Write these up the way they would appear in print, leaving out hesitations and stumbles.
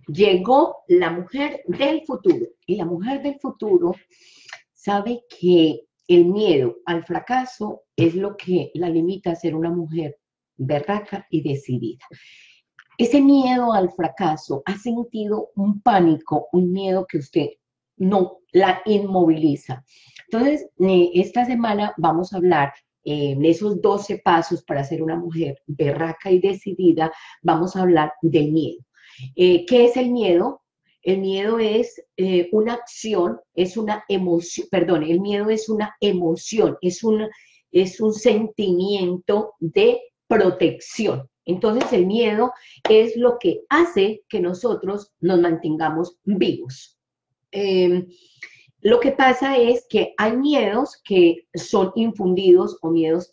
Llegó la mujer del futuro y la mujer del futuro sabe que el miedo al fracaso es lo que la limita a ser una mujer berraca y decidida. Ese miedo al fracaso ha sentido un pánico, un miedo que usted no la inmoviliza. Entonces, esta semana vamos a hablar de esos 12 pasos para ser una mujer berraca y decidida. Vamos a hablar del miedo. ¿Qué es el miedo? El miedo es una acción, es una emoción, perdón, el miedo es una emoción, es un sentimiento de protección. Entonces el miedo es lo que hace que nosotros nos mantengamos vivos. Eh, lo que pasa es que hay miedos que son infundidos o miedos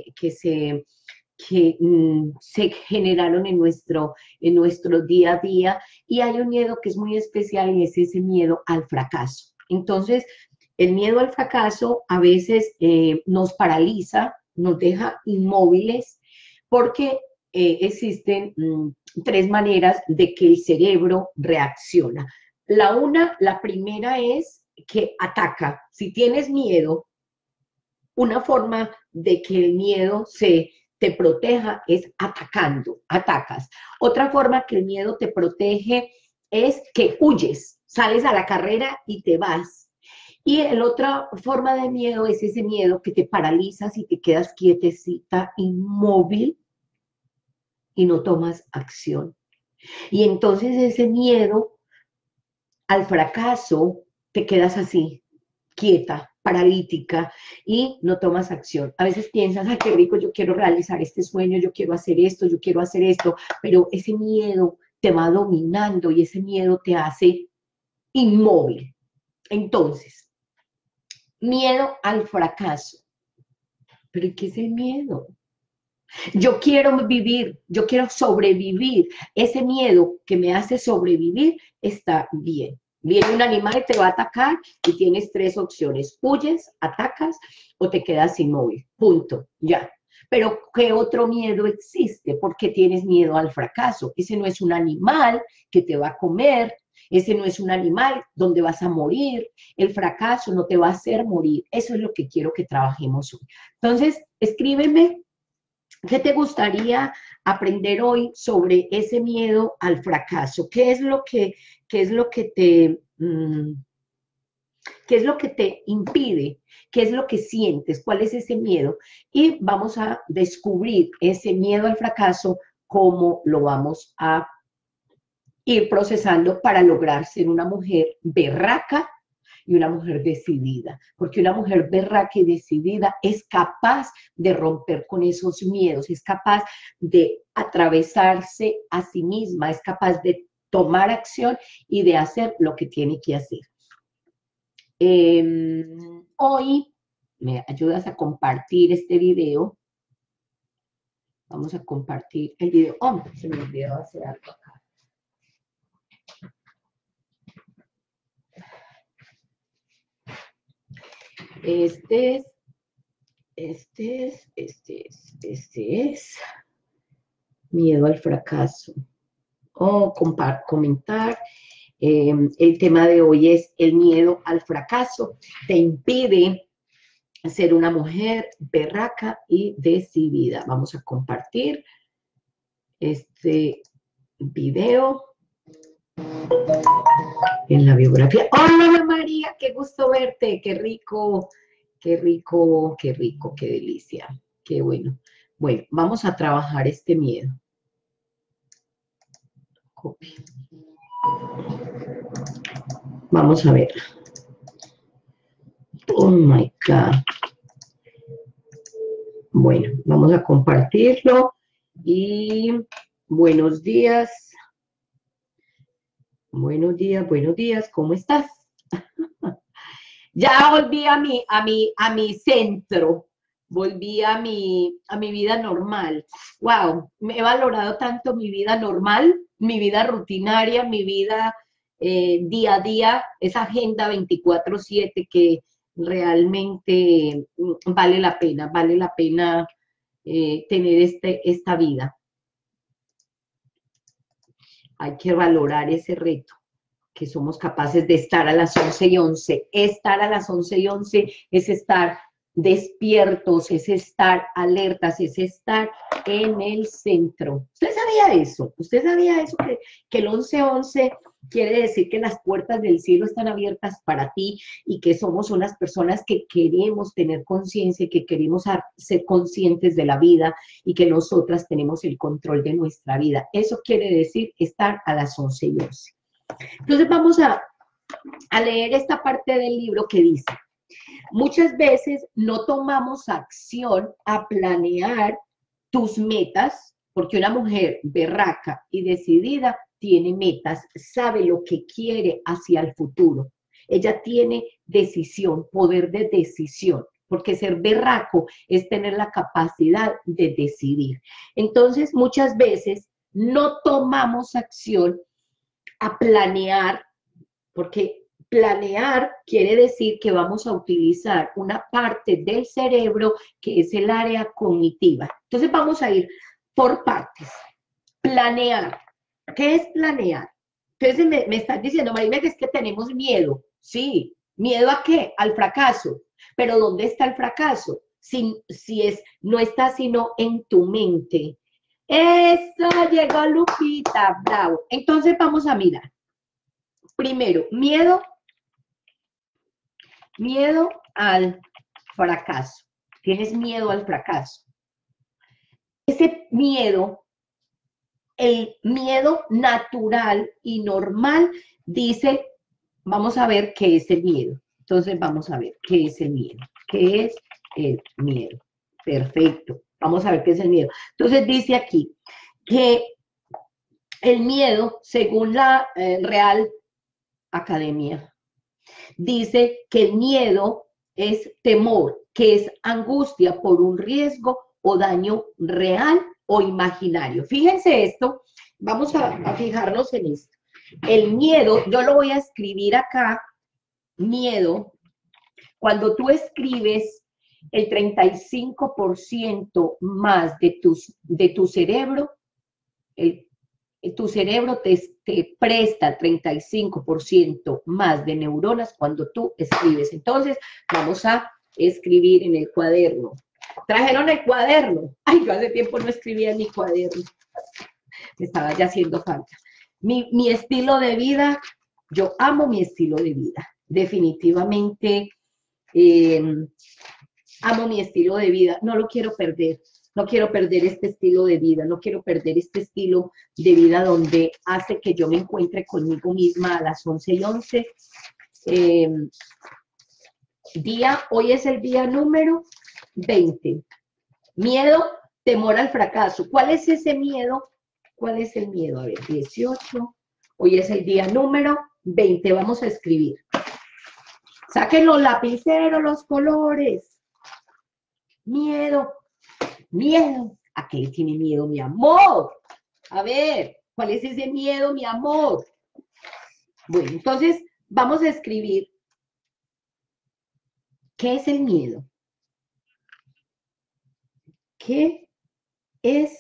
que se generaron en nuestro día a día, y hay un miedo que es muy especial y es ese miedo al fracaso. Entonces, el miedo al fracaso a veces nos paraliza, nos deja inmóviles, porque existen tres maneras de que el cerebro reacciona. La primera es que ataca. Si tienes miedo, una forma de que el miedo te proteja es atacando, atacas. Otra forma que el miedo te protege es que huyes, sales a la carrera y te vas. Y la otra forma de miedo es ese miedo que te paralizas y te quedas quietecita, inmóvil, y no tomas acción. Y entonces ese miedo al fracaso te quedas así, quieta, paralítica, y no tomas acción. A veces piensas, ay, qué rico, yo quiero realizar este sueño, yo quiero hacer esto, pero ese miedo te va dominando y ese miedo te hace inmóvil. Entonces, miedo al fracaso. ¿Pero qué es el miedo? Yo quiero vivir, yo quiero sobrevivir. Ese miedo que me hace sobrevivir está bien. Viene un animal y te va a atacar y tienes tres opciones: huyes, atacas o te quedas inmóvil. Punto, ya. Pero ¿qué otro miedo existe? ¿Por qué tienes miedo al fracaso? Ese no es un animal que te va a comer, ese no es un animal donde vas a morir. El fracaso no te va a hacer morir. Eso es lo que quiero que trabajemos hoy. Entonces, escríbeme. ¿Qué te gustaría aprender hoy sobre ese miedo al fracaso? Qué es lo que qué es lo que te impide? ¿Qué es lo que sientes? ¿Cuál es ese miedo? Y vamos a descubrir ese miedo al fracaso, cómo lo vamos a ir procesando para lograr ser una mujer berraca y una mujer decidida, porque una mujer berraca y decidida es capaz de romper con esos miedos, es capaz de atravesarse a sí misma, es capaz de tomar acción y de hacer lo que tiene que hacer. Hoy me ayudas a compartir este video. Vamos a compartir el video. Oh, se me olvidó hacer algo acá. Este es miedo al fracaso. O comentar. El tema de hoy es el miedo al fracaso. Te impide ser una mujer berraca y decidida. Vamos a compartir este video en la biografía. ¡Hola, María! ¡Qué gusto verte! ¡Qué rico! ¡Qué rico! ¡Qué rico! ¡Qué delicia! ¡Qué bueno! Bueno, vamos a trabajar este miedo. Copia. Vamos a ver. Oh my God. Bueno, vamos a compartirlo. Y buenos días. Buenos días, ¿cómo estás? Ya volví a mi centro, volví a mi vida normal. Wow, me he valorado tanto mi vida normal, mi vida rutinaria, mi vida día a día, esa agenda 24/7 que realmente vale la pena tener esta vida. hay que valorar ese reto, que somos capaces de estar a las 11:11. Estar a las 11:11 es estar despiertos, es estar alertas, es estar en el centro. ¿Usted sabía eso? ¿Usted sabía eso? Que el 11:11 quiere decir que las puertas del cielo están abiertas para ti y que somos unas personas que queremos tener conciencia y que queremos ser conscientes de la vida y que nosotras tenemos el control de nuestra vida. Eso quiere decir estar a las 11:11. Entonces vamos a leer esta parte del libro que dice: muchas veces no tomamos acción a planear tus metas, porque una mujer berraca y decidida tiene metas, sabe lo que quiere hacia el futuro. Ella tiene decisión, poder de decisión, porque ser berraco es tener la capacidad de decidir. Entonces, muchas veces no tomamos acción a planear, porque planear quiere decir que vamos a utilizar una parte del cerebro que es el área cognitiva. Entonces vamos a ir por partes. Planear. ¿Qué es planear? Entonces me estás diciendo, Marina, que es que tenemos miedo. Sí. ¿Miedo a qué? Al fracaso. Pero ¿dónde está el fracaso? No está sino en tu mente. Eso, llegó Lupita, bravo. Entonces vamos a mirar. Primero, miedo al fracaso. Tienes miedo al fracaso. Ese miedo, el miedo natural y normal, dice, vamos a ver qué es el miedo. Entonces vamos a ver qué es el miedo. ¿Qué es el miedo? Perfecto. Vamos a ver qué es el miedo. Entonces dice aquí que el miedo, según la Real Academia, dice que el miedo es temor, que es angustia por un riesgo o daño real o imaginario. Fíjense esto, vamos a fijarnos en esto. El miedo, yo lo voy a escribir acá, miedo, cuando tú escribes el 35% más de tu cerebro, tu cerebro te presta 35% más de neuronas cuando tú escribes. Entonces, vamos a escribir en el cuaderno. ¿Trajeron el cuaderno? Ay, yo hace tiempo no escribía en mi cuaderno. Me estaba ya haciendo falta. Mi estilo de vida, yo amo mi estilo de vida. Definitivamente amo mi estilo de vida. No lo quiero perder. No quiero perder este estilo de vida, no quiero perder este estilo de vida donde hace que yo me encuentre conmigo misma a las 11:11. Hoy es el día número 20. Miedo, temor al fracaso. ¿Cuál es ese miedo? ¿Cuál es el miedo? A ver, 18. Hoy es el día número 20. Vamos a escribir. Saquen los lapiceros, los colores. Miedo. Miedo. ¿A qué le tiene miedo, mi amor? A ver, ¿cuál es ese miedo, mi amor? Bueno, entonces vamos a escribir. ¿Qué es el miedo? ¿Qué es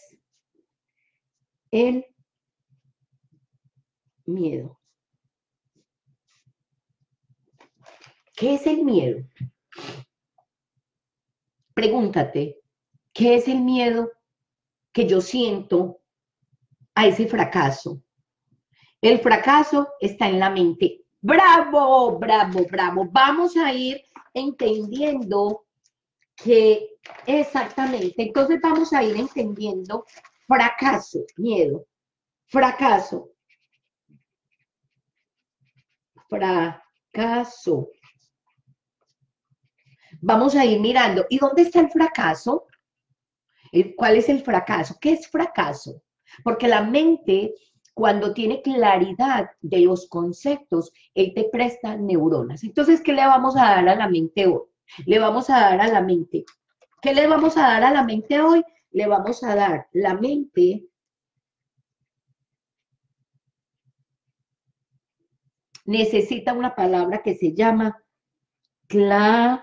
el miedo? ¿Qué es el miedo? Pregúntate, ¿qué es el miedo que yo siento a ese fracaso? El fracaso está en la mente. ¡Bravo, bravo, bravo! Vamos a ir entendiendo que exactamente, entonces vamos a ir entendiendo fracaso, miedo, fracaso, fracaso. Vamos a ir mirando, ¿y dónde está el fracaso? ¿Cuál es el fracaso? ¿Qué es fracaso? Porque la mente, cuando tiene claridad de los conceptos, él te presta neuronas. Entonces, ¿qué le vamos a dar a la mente hoy? Le vamos a dar a la mente. ¿Qué le vamos a dar a la mente hoy? Le vamos a dar la mente. Necesita una palabra que se llama claridad.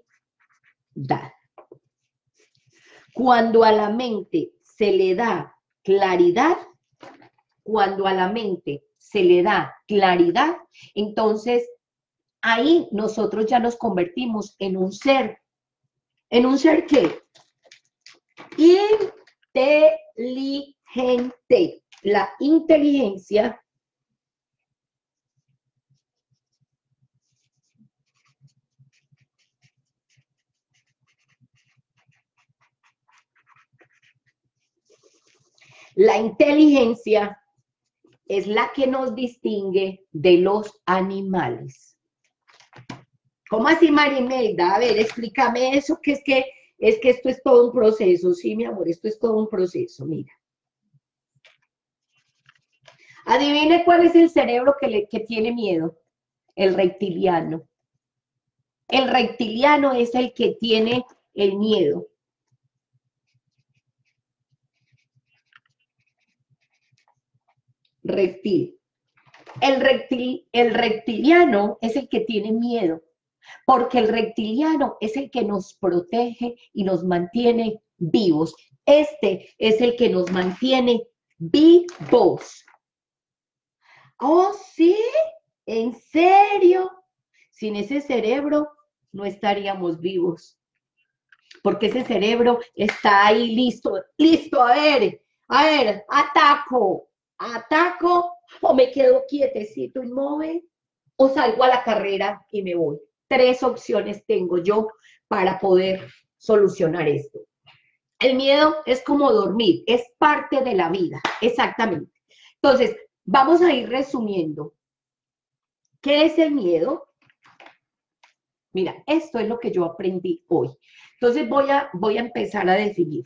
Cuando a la mente se le da claridad, cuando a la mente se le da claridad, entonces ahí nosotros ya nos convertimos ¿en un ser qué? Inteligente. La inteligencia es la que nos distingue de los animales. ¿Cómo así, Marimelda? A ver, explícame eso, que es que esto es todo un proceso. Sí, mi amor, esto es todo un proceso, mira. Adivine cuál es el cerebro que tiene miedo. El reptiliano. El reptiliano es el que tiene el miedo. Reptil. El reptiliano es el que tiene miedo, porque el reptiliano es el que nos protege y nos mantiene vivos. Este es el que nos mantiene vivos. Oh, sí, ¿en serio? Sin ese cerebro no estaríamos vivos, porque ese cerebro está ahí listo, a ver, ataco, o me quedo quietecito, inmóvil, o salgo a la carrera y me voy. 3 opciones tengo yo para poder solucionar esto. El miedo es como dormir, es parte de la vida, exactamente. Entonces, vamos a ir resumiendo. ¿Qué es el miedo? Mira, esto es lo que yo aprendí hoy. Entonces voy a empezar a definir.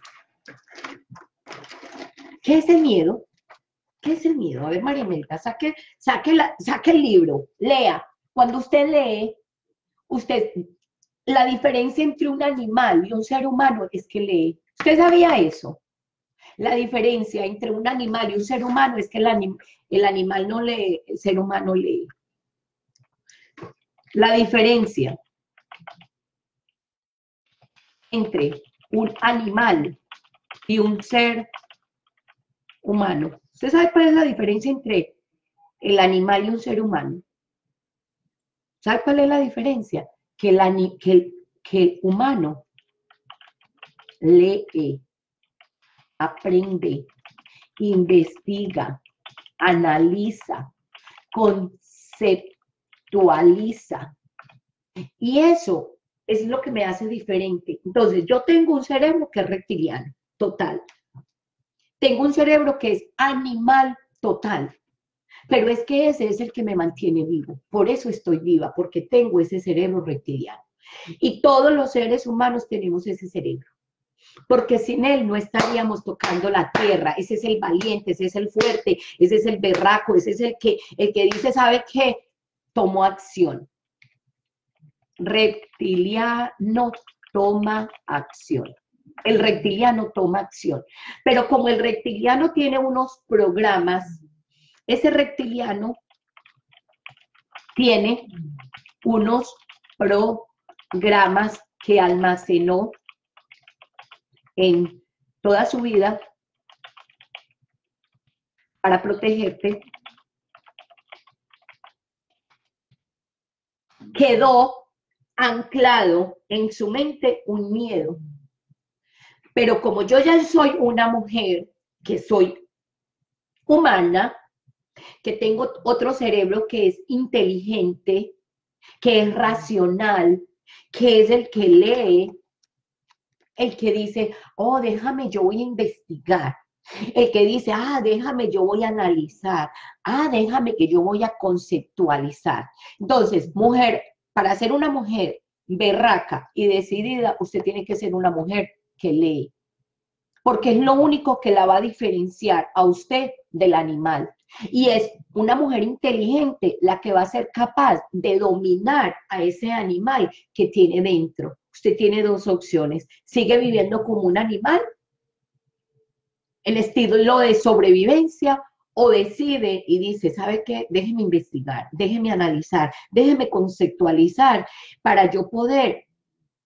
¿Qué es el miedo? ¿Qué es el miedo? A ver, María Melita, saque el libro, lea. Cuando usted lee, la diferencia entre un animal y un ser humano es que lee. ¿Usted sabía eso? La diferencia entre un animal y un ser humano es que el animal no lee, el ser humano lee. La diferencia entre un animal y un ser humano. ¿Usted sabe cuál es la diferencia entre el animal y un ser humano? ¿Sabe cuál es la diferencia? Que el humano lee, aprende, investiga, analiza, conceptualiza. Y eso es lo que me hace diferente. Entonces, yo tengo un cerebro que es reptiliano, total. Tengo un cerebro que es animal, total. Pero es que ese es el que me mantiene vivo. Por eso estoy viva, porque tengo ese cerebro reptiliano. Y todos los seres humanos tenemos ese cerebro. Porque sin él no estaríamos tocando la tierra. Ese es el valiente, ese es el fuerte, ese es el berraco, ese es el que dice, ¿sabe qué? Tomó acción. Reptiliano toma acción. El reptiliano toma acción. Pero como el reptiliano tiene unos programas, ese reptiliano tiene unos programas que almacenó en toda su vida para protegerte. Quedó anclado en su mente un miedo. Pero como yo ya soy una mujer, que soy humana, que tengo otro cerebro que es inteligente, que es racional, que es el que lee, el que dice, oh, déjame, yo voy a investigar. El que dice, déjame, yo voy a analizar. Déjame que yo voy a conceptualizar. Entonces, mujer, para ser una mujer berraca y decidida, usted tiene que ser una mujer que lee. Porque es lo único que la va a diferenciar a usted del animal. Y es una mujer inteligente la que va a ser capaz de dominar a ese animal que tiene dentro. Usted tiene 2 opciones. Sigue viviendo como un animal, el estilo de sobrevivencia, o decide y dice, ¿sabe qué? Déjeme investigar, déjeme analizar, déjeme conceptualizar para yo poder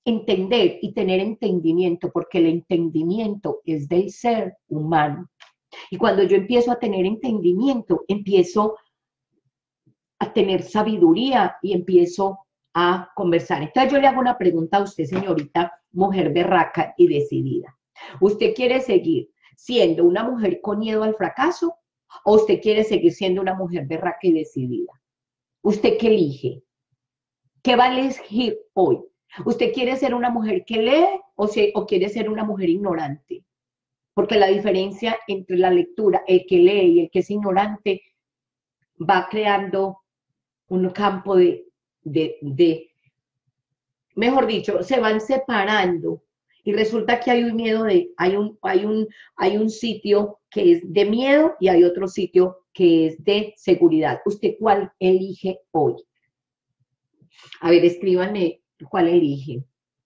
entender y tener entendimiento, porque el entendimiento es del ser humano. Y cuando yo empiezo a tener entendimiento, empiezo a tener sabiduría y empiezo a conversar. Entonces yo le hago una pregunta a usted, señorita, mujer berraca y decidida. ¿Usted quiere seguir siendo una mujer con miedo al fracaso o usted quiere seguir siendo una mujer berraca y decidida? ¿Usted qué elige? ¿Qué va a elegir hoy? ¿Usted quiere ser una mujer que lee o quiere ser una mujer ignorante? Porque la diferencia entre la lectura, el que lee y el que es ignorante, va creando un campo mejor dicho, se van separando. Y resulta que hay un miedo hay un sitio que es de miedo y hay otro sitio que es de seguridad. ¿Usted cuál elige hoy? A ver, escríbanme cuál elige.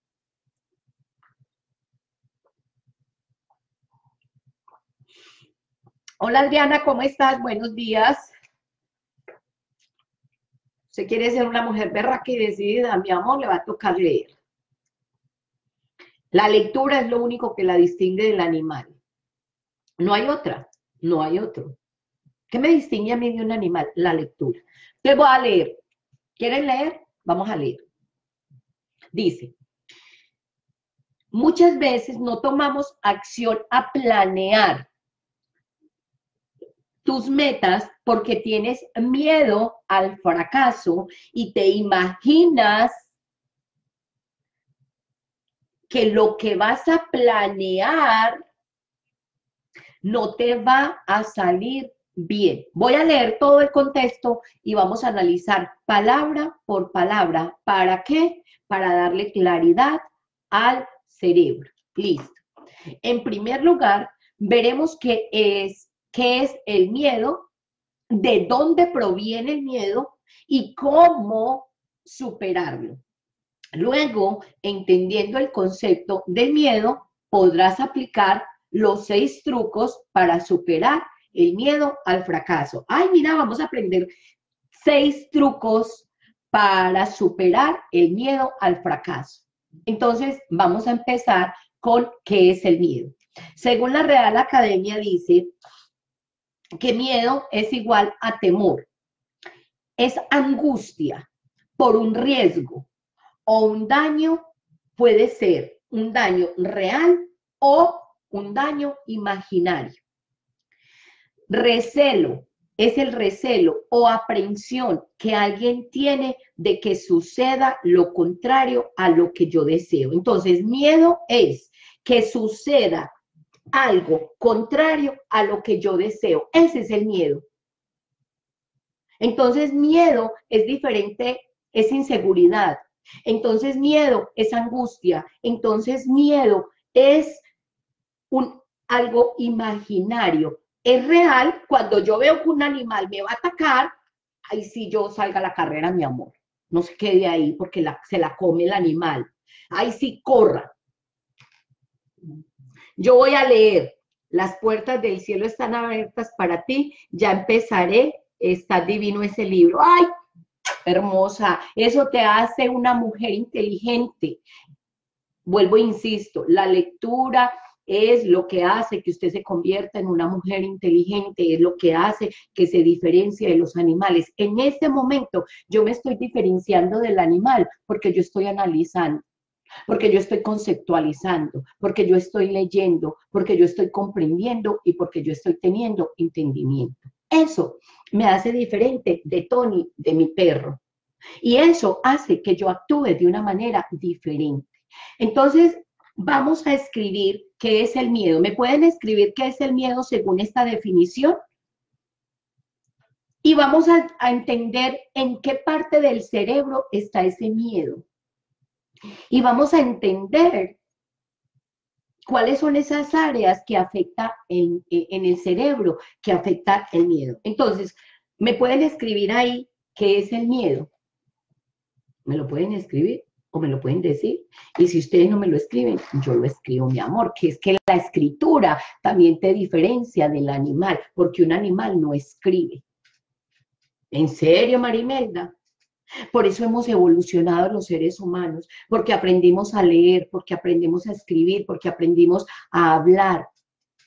Hola Adriana, ¿cómo estás? Buenos días. ¿Usted quiere ser una mujer berraca y decidida? Mi amor, le va a tocar leer. La lectura es lo único que la distingue del animal. No hay otra, no hay otro. ¿Qué me distingue a mí de un animal? La lectura. Entonces voy a leer. ¿Quieren leer? Vamos a leer. Dice, muchas veces no tomamos acción a planear tus metas porque tienes miedo al fracaso y te imaginas que lo que vas a planear no te va a salir bien. Voy a leer todo el contexto y vamos a analizar palabra por palabra. ¿Para qué? Para darle claridad al cerebro. Listo. En primer lugar, veremos qué es el miedo, de dónde proviene el miedo y cómo superarlo. Luego, entendiendo el concepto del miedo, podrás aplicar los 6 trucos para superar el miedo al fracaso. Ay, mira, vamos a aprender 6 trucos para superar el miedo al fracaso. Entonces, vamos a empezar con qué es el miedo. Según la Real Academia dice que miedo es igual a temor. Es angustia por un riesgo o un daño, puede ser un daño real o un daño imaginario. Recelo es el recelo o aprensión que alguien tiene de que suceda lo contrario a lo que yo deseo. Entonces, miedo es que suceda algo contrario a lo que yo deseo. Ese es el miedo. Entonces, miedo es diferente, es inseguridad. Entonces, miedo es angustia. Entonces, miedo es algo imaginario. Es real cuando yo veo que un animal me va a atacar, ahí sí yo salga a la carrera, mi amor. No se quede ahí porque se la come el animal. Ahí sí corra. Yo voy a leer. Las puertas del cielo están abiertas para ti. Ya empezaré. Está divino ese libro. ¡Ay! Hermosa. Eso te hace una mujer inteligente. Vuelvo e insisto, la lectura es lo que hace que usted se convierta en una mujer inteligente, es lo que hace que se diferencie de los animales. En este momento yo me estoy diferenciando del animal porque yo estoy analizando, porque yo estoy conceptualizando, porque yo estoy leyendo, porque yo estoy comprendiendo y porque yo estoy teniendo entendimiento. Eso me hace diferente de Tony, de mi perro. Y eso hace que yo actúe de una manera diferente. Entonces, vamos a escribir qué es el miedo. ¿Me pueden escribir qué es el miedo según esta definición? Y vamos a entender en qué parte del cerebro está ese miedo. Y vamos a entender cuáles son esas áreas que afectan en el cerebro, que afecta el miedo. Entonces, ¿me pueden escribir ahí qué es el miedo? ¿Me lo pueden escribir? O me lo pueden decir, y si ustedes no me lo escriben, yo lo escribo, mi amor, que es que la escritura también te diferencia del animal, porque un animal no escribe. ¿En serio, Marimelda? Por eso hemos evolucionado los seres humanos, porque aprendimos a leer, porque aprendimos a escribir, porque aprendimos a hablar.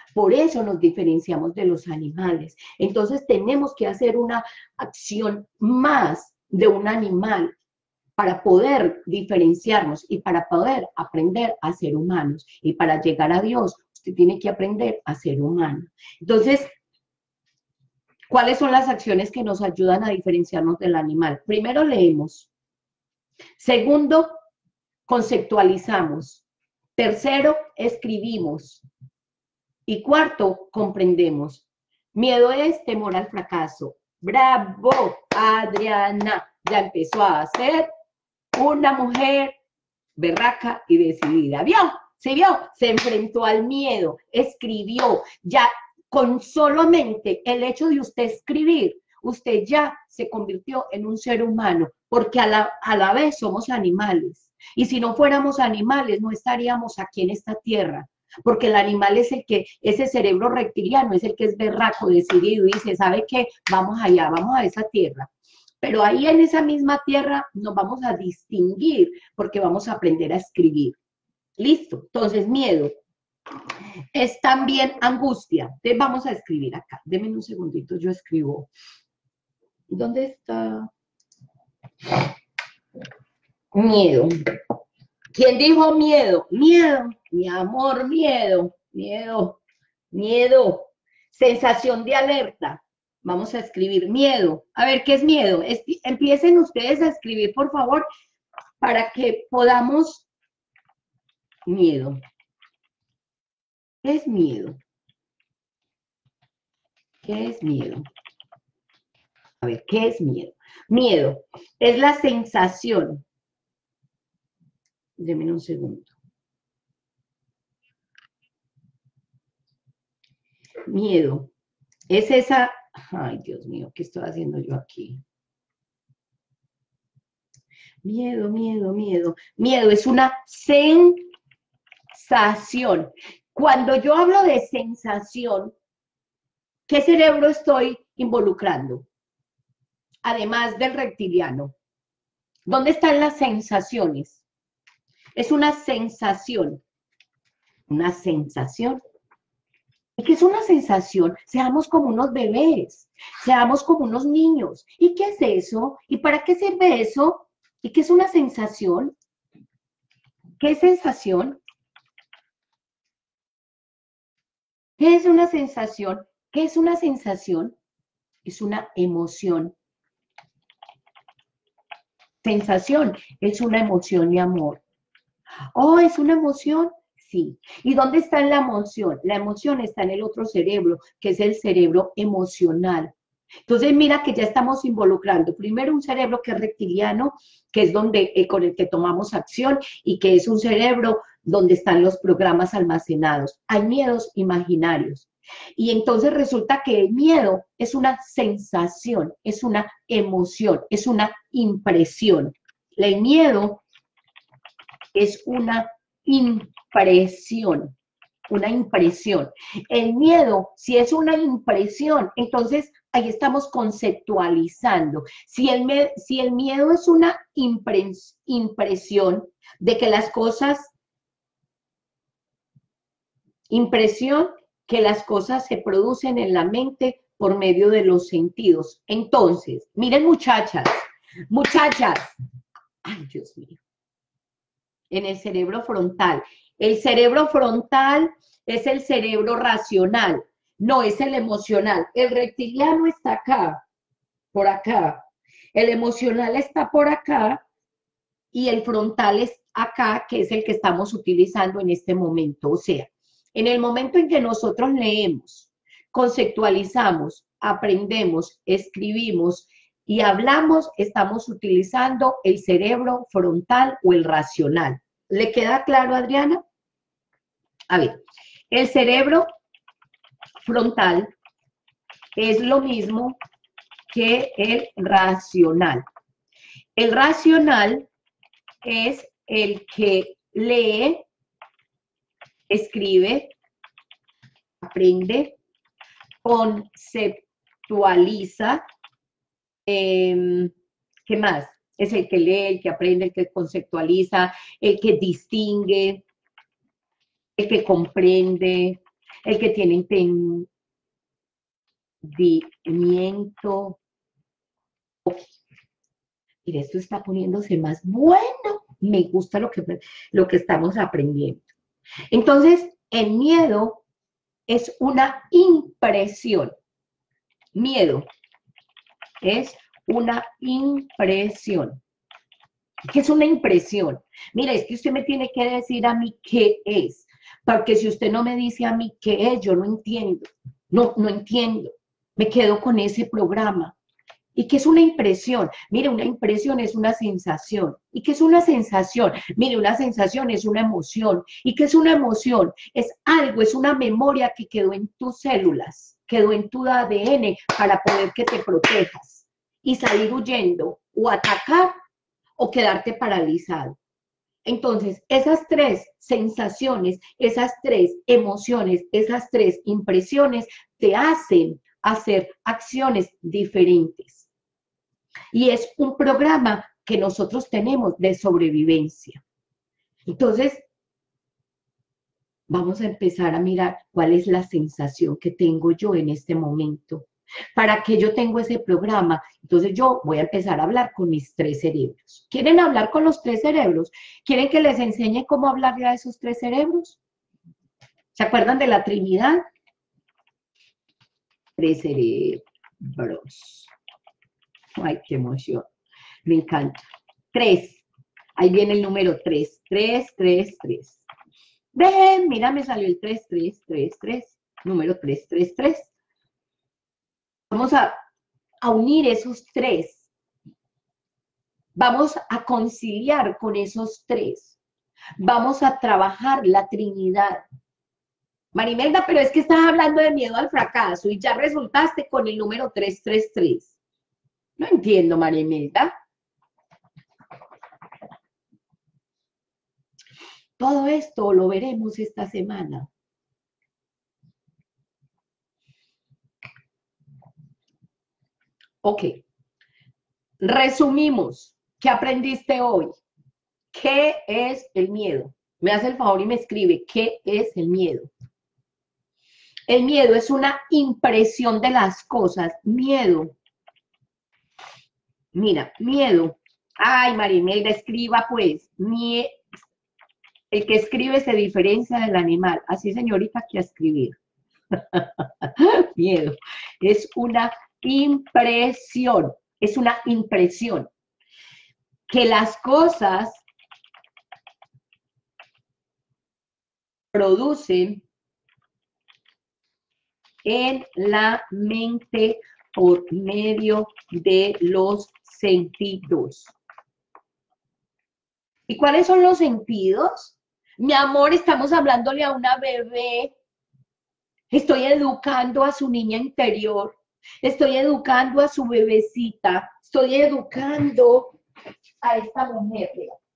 Por eso nos diferenciamos de los animales. Entonces tenemos que hacer una acción más de un animal para poder diferenciarnos y para poder aprender a ser humanos. Y para llegar a Dios, usted tiene que aprender a ser humano. Entonces, ¿cuáles son las acciones que nos ayudan a diferenciarnos del animal? Primero, leemos. Segundo, conceptualizamos. Tercero, escribimos. Y cuarto, comprendemos. Miedo es temor al fracaso. ¡Bravo, Adriana! Ya empezó a ser una mujer berraca y decidida. ¿Vio? ¿Sí vio? Se enfrentó al miedo, escribió. Ya con solamente el hecho de usted escribir, usted ya se convirtió en un ser humano, porque a la vez somos animales. Y si no fuéramos animales, no estaríamos aquí en esta tierra. Porque el animal es el que, ese cerebro reptiliano es el que es berraco, decidido, y dice, ¿sabe qué? Vamos allá, vamos a esa tierra. Pero ahí en esa misma tierra nos vamos a distinguir porque vamos a aprender a escribir. Listo. Entonces, miedo es también angustia. Entonces, vamos a escribir acá. Denme un segundito, yo escribo. ¿Dónde está? Miedo. ¿Quién dijo miedo? Miedo, mi amor, miedo, miedo, miedo. Sensación de alerta. Vamos a escribir miedo. A ver, ¿qué es miedo? Empiecen ustedes a escribir, por favor, para que podamos... Miedo. ¿Qué es miedo? ¿Qué es miedo? A ver, ¿qué es miedo? Miedo es la sensación. Denme un segundo. Miedo es esa... Ay, Dios mío, ¿qué estoy haciendo yo aquí? Miedo, miedo, miedo. Miedo es una sensación. Cuando yo hablo de sensación, ¿qué cerebro estoy involucrando? Además del reptiliano. ¿Dónde están las sensaciones? Es una sensación. Una sensación. ¿Y qué es una sensación? Seamos como unos bebés, seamos como unos niños. ¿Y qué es eso? ¿Y para qué sirve eso? ¿Y qué es una sensación? ¿Qué es sensación? ¿Qué es una sensación? ¿Qué es una sensación? Es una emoción. Sensación es una emoción de amor. Oh, ¿es una emoción? Sí. ¿Y dónde está la emoción? La emoción está en el otro cerebro, que es el cerebro emocional. Entonces, mira que ya estamos involucrando primero un cerebro que es reptiliano, que es donde con el que tomamos acción y que es un cerebro donde están los programas almacenados. Hay miedos imaginarios. Y entonces resulta que el miedo es una sensación, es una emoción, es una impresión. El miedo es una impresión, una impresión. El miedo, si es una impresión, entonces ahí estamos conceptualizando. Si el miedo es una impresión de que las cosas, impresión que las cosas se producen en la mente por medio de los sentidos. Entonces, miren muchachas, muchachas, ay Dios mío, en el cerebro frontal. El cerebro frontal es el cerebro racional, no es el emocional. El reptiliano está acá, por acá. El emocional está por acá y el frontal es acá, que es el que estamos utilizando en este momento. O sea, en el momento en que nosotros leemos, conceptualizamos, aprendemos, escribimos y hablamos, estamos utilizando el cerebro frontal o el racional. ¿Le queda claro, Adriana? A ver, el cerebro frontal es lo mismo que el racional. El racional es el que lee, escribe, aprende, conceptualiza, ¿qué más? Es el que lee, el que aprende, el que conceptualiza, el que distingue, el que comprende. el que tiene entendimiento. Mira, esto está poniéndose más bueno. Me gusta lo que estamos aprendiendo. Entonces, el miedo es una impresión. Miedo es una impresión. ¿Qué es una impresión? Mira, es que usted me tiene que decir a mí qué es, porque si usted no me dice a mí qué es, yo no entiendo, no entiendo, me quedo con ese programa. ¿Y qué es una impresión? Mire, una impresión es una sensación. ¿Y qué es una sensación? Mire, una sensación es una emoción. ¿Y qué es una emoción? Es algo, es una memoria que quedó en tus células, quedó en tu ADN para poder que te protejas y salir huyendo o atacar o quedarte paralizado. Entonces, esas tres sensaciones, esas tres emociones, esas tres impresiones te hacen hacer acciones diferentes. Y es un programa que nosotros tenemos de sobrevivencia. Entonces, vamos a empezar a mirar cuál es la sensación que tengo yo en este momento. ¿Para qué yo tengo ese programa? Entonces yo voy a empezar a hablar con mis tres cerebros. ¿Quieren hablar con los tres cerebros? ¿Quieren que les enseñe cómo hablarle a esos tres cerebros? ¿Se acuerdan de la Trinidad? Tres cerebros. Ay, qué emoción. Me encanta. Tres. Ahí viene el número tres. Tres, tres, tres. Ven, mira, me salió el 3, 3, 3, 3. Número 3, 3, 3. Vamos a unir esos tres. Vamos a conciliar con esos tres. Vamos a trabajar la Trinidad. Marimelda, pero es que estás hablando de miedo al fracaso y ya resultaste con el número 333. No entiendo, Marimelda. Todo esto lo veremos esta semana. Ok. Resumimos. ¿Qué aprendiste hoy? ¿Qué es el miedo? Me hace el favor y me escribe, ¿qué es el miedo? El miedo es una impresión de las cosas. Miedo. Mira, miedo. Ay, Marimelda, escriba pues. El que escribe se diferencia del animal. Así, señorita, que a escribir. Miedo. Es una impresión. Es una impresión. Que las cosas producen en la mente por medio de los sentidos. ¿Y cuáles son los sentidos? Mi amor, estamos hablándole a una bebé. Estoy educando a su niña interior. Estoy educando a su bebecita. Estoy educando a esta mujer.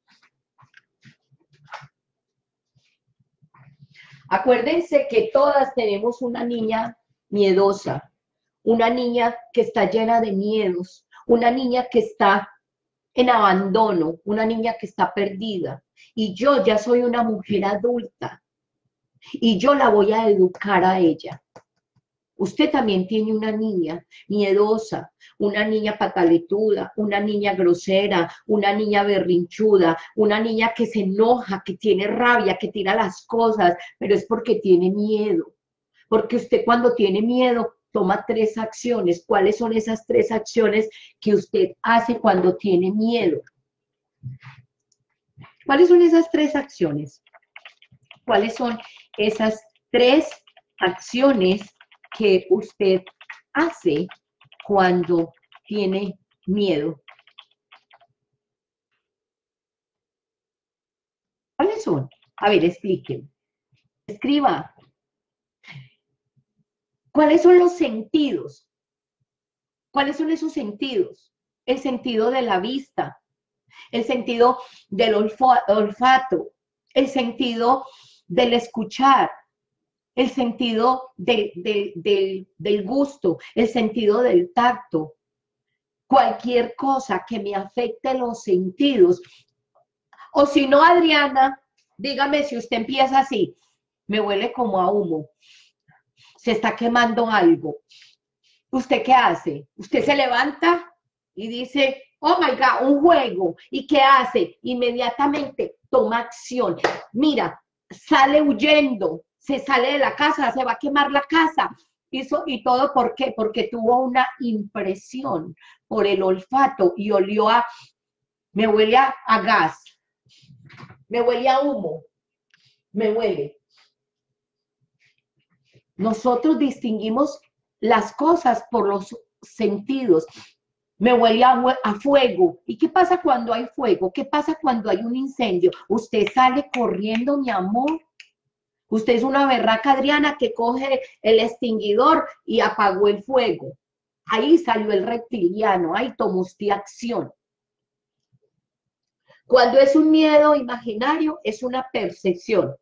Acuérdense que todas tenemos una niña miedosa, una niña que está llena de miedos, una niña que está en abandono, una niña que está perdida. Y yo ya soy una mujer adulta y yo la voy a educar a ella. Usted también tiene una niña miedosa, una niña pataletuda, una niña grosera, una niña berrinchuda, una niña que se enoja, que tiene rabia, que tira las cosas, pero es porque tiene miedo. Porque usted cuando tiene miedo toma tres acciones. ¿Cuáles son esas tres acciones que usted hace cuando tiene miedo? ¿Cuáles son esas tres acciones? ¿Cuáles son esas tres acciones que usted hace cuando tiene miedo? ¿Cuáles son? A ver, expliquen. Escriba. ¿Cuáles son los sentidos? ¿Cuáles son esos sentidos? El sentido de la vista, el sentido del olfato, el sentido del escuchar, el sentido del gusto, el sentido del tacto. Cualquier cosa que me afecte los sentidos. O si no, Adriana, dígame si usted empieza así, me huele como a humo. se está quemando algo. ¿Usted qué hace? Usted se levanta y dice, oh my God, un juego. ¿Y qué hace? Inmediatamente toma acción. Mira, sale huyendo, se sale de la casa, se va a quemar la casa. Y todo, ¿por qué? Porque tuvo una impresión por el olfato y olió a, me huele a gas, me huele a humo, me huele. Nosotros distinguimos las cosas por los sentidos. Me huele a fuego. ¿Y qué pasa cuando hay fuego? ¿Qué pasa cuando hay un incendio? Usted sale corriendo, mi amor. Usted es una berraca Adriana que coge el extinguidor y apagó el fuego. Ahí salió el reptiliano, ahí tomó usted acción. Cuando es un miedo imaginario, es una percepción.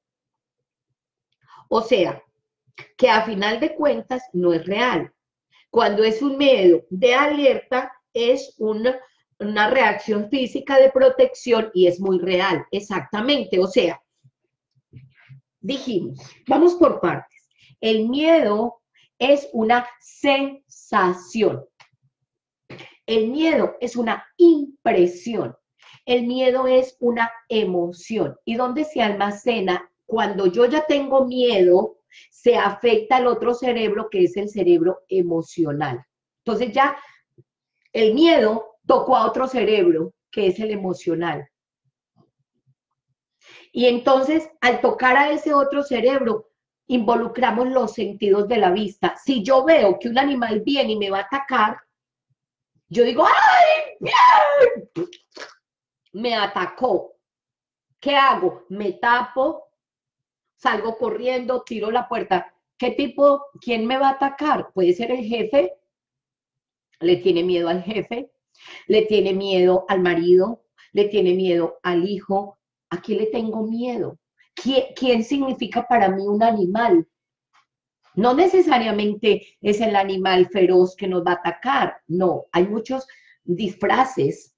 O sea, que a final de cuentas no es real. Cuando es un miedo de alerta, es una reacción física de protección y es muy real, exactamente. O sea, dijimos, vamos por partes. El miedo es una sensación. El miedo es una impresión. El miedo es una emoción. ¿Y dónde se almacena? Cuando yo ya tengo miedo, se afecta al otro cerebro, que es el cerebro emocional. Entonces ya el miedo tocó a otro cerebro, que es el emocional. Y entonces, al tocar a ese otro cerebro, involucramos los sentidos de la vista. Si yo veo que un animal viene y me va a atacar, yo digo, ¡ay, bien! Me atacó. ¿Qué hago? Me tapo, salgo corriendo, tiro la puerta. ¿Qué tipo, quién me va a atacar? Puede ser el jefe, le tiene miedo al jefe, le tiene miedo al marido, le tiene miedo al hijo. ¿A quién le tengo miedo? ¿Quién significa para mí un animal? No necesariamente es el animal feroz que nos va a atacar, no, hay muchos disfraces.